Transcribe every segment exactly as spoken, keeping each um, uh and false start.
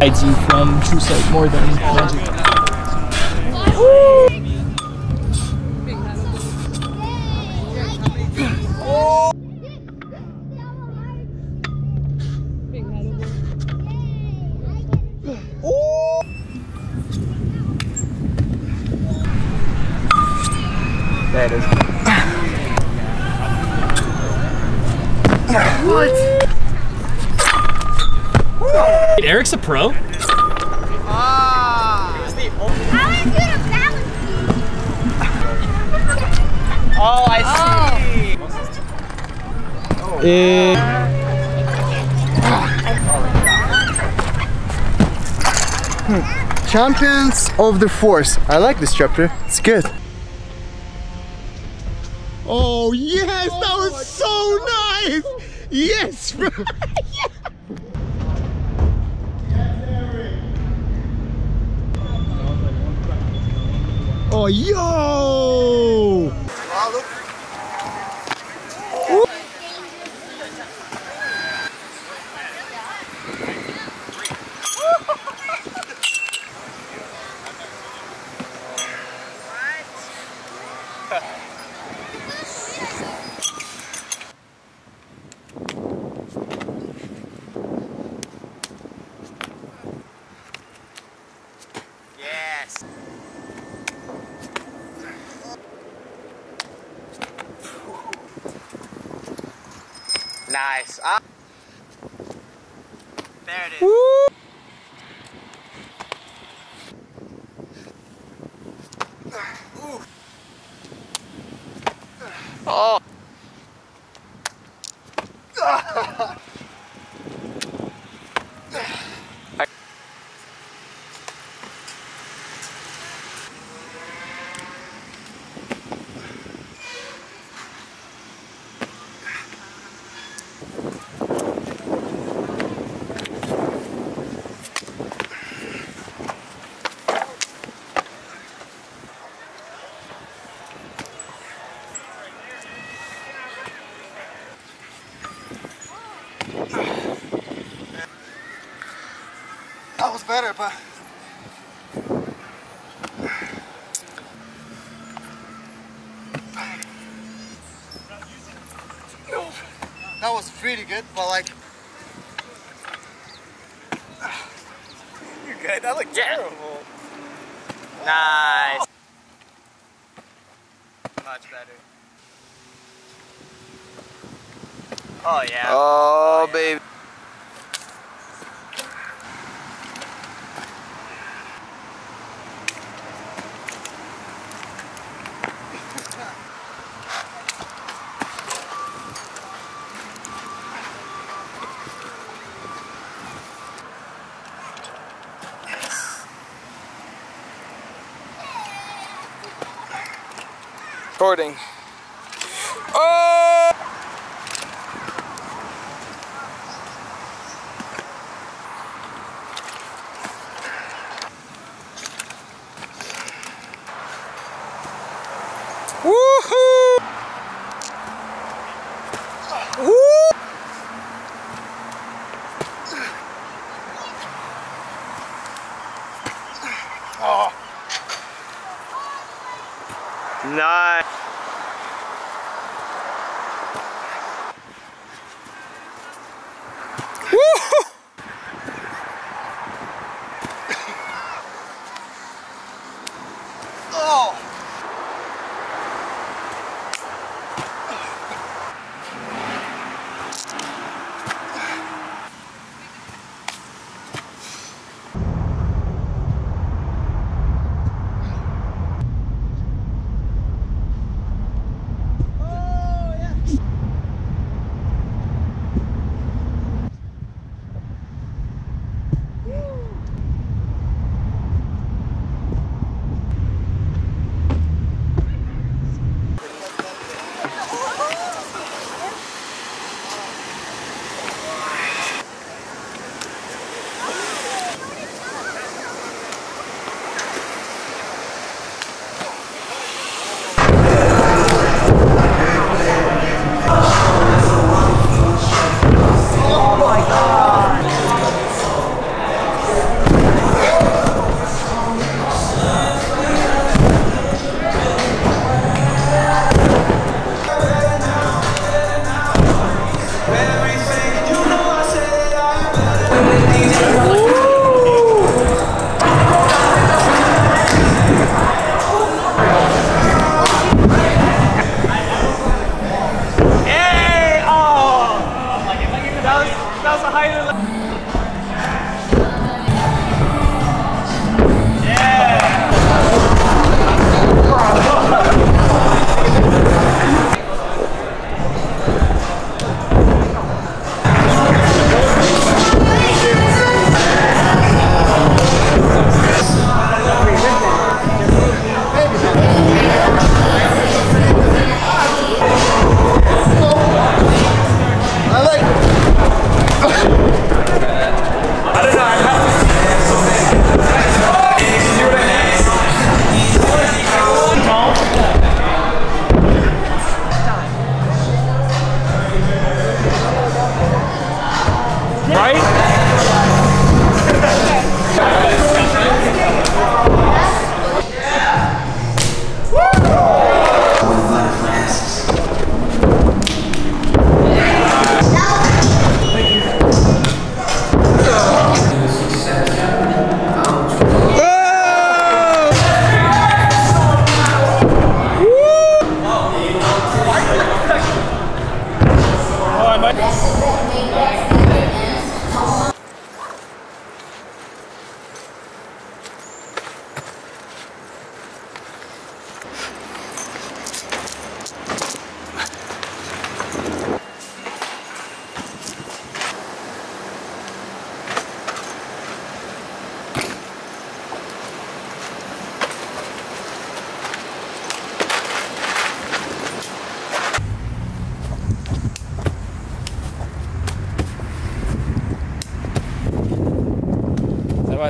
Hides you from true sight more than magic. There it is. What? Wait, Eric's a pro? Ah! It was the only. How did you do balance? Oh, I see. Oh. Oh. It... Hmm. Champions of the Force. I like this chapter. It's good. Oh yes, that was so nice! Yes, bro! Yeah. Oh yo! Wow, look. Yes. Nice. Ah. There it is. Woo. Oh. That was better, but that was pretty good, but like You're good. That looked terrible. Nice. Much better. Oh yeah. Oh, oh yeah. baby. Recording. Oh! Woohoo! Woo! Oh. Nice. oh.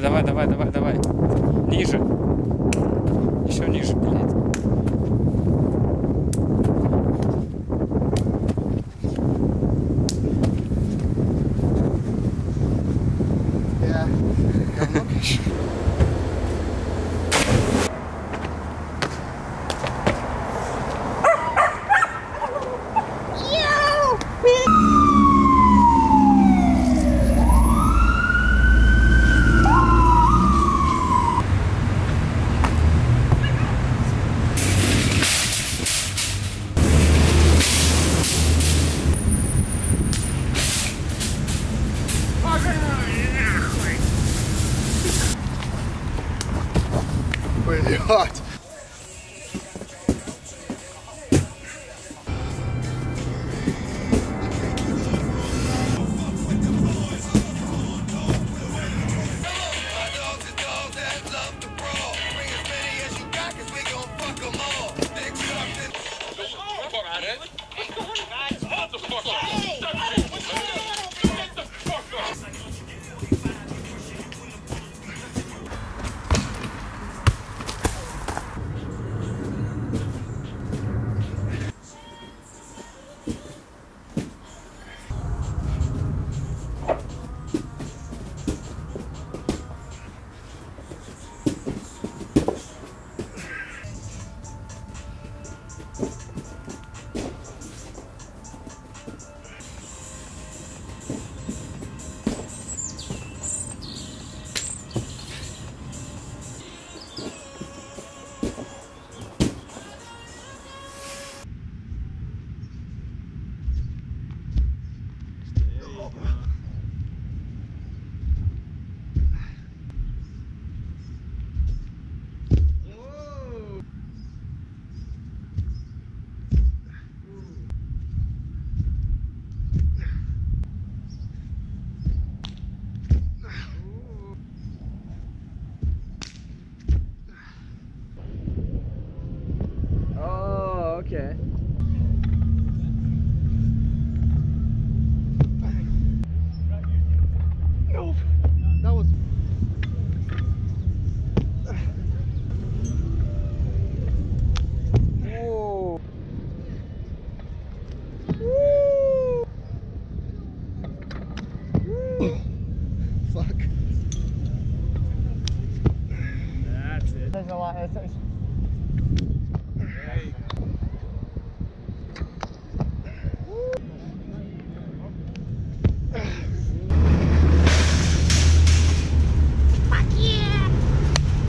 Давай, давай, давай, давай, давай. Ниже. Еще ниже, блядь. Yeah. Really hot. Okay. Nope. That was. Whoa. Woo. Woo. Fuck. That's it. There's a lot. There's... Woo.